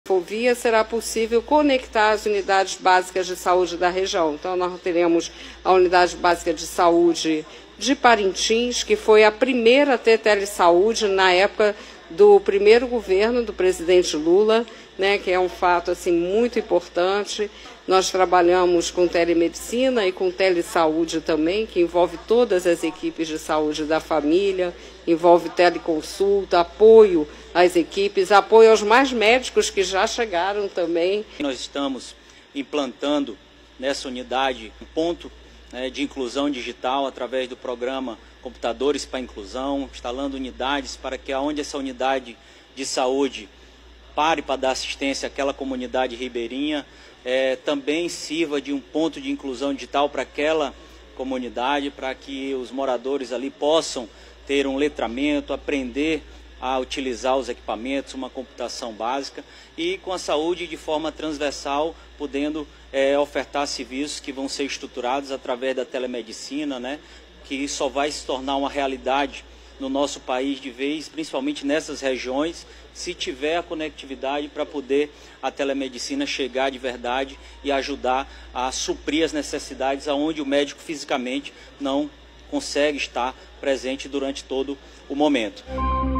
Ferrovia será possível conectar as unidades básicas de saúde da região. Então, nós teremos a unidade básica de saúde de Parintins, que foi a primeira a ter telesaúde na época do primeiro governo do presidente Lula, né, que é um fato assim, muito importante. Nós trabalhamos com telemedicina e com telesaúde também, que envolve todas as equipes de saúde da família, envolve teleconsulta, apoio às equipes, apoio aos mais médicos que já chegaram também. Nós estamos implantando nessa unidade um ponto de inclusão digital através do programa Computadores para a Inclusão, instalando unidades para que aonde essa unidade de saúde pare para dar assistência àquela comunidade ribeirinha, também sirva de um ponto de inclusão digital para aquela comunidade, para que os moradores ali possam ter um letramento, aprender a utilizar os equipamentos, uma computação básica e com a saúde de forma transversal, podendo ofertar serviços que vão ser estruturados através da telemedicina, né, que só vai se tornar uma realidade no nosso país de vez, principalmente nessas regiões, se tiver a conectividade para poder a telemedicina chegar de verdade e ajudar a suprir as necessidades aonde o médico fisicamente não consegue estar presente durante todo o momento.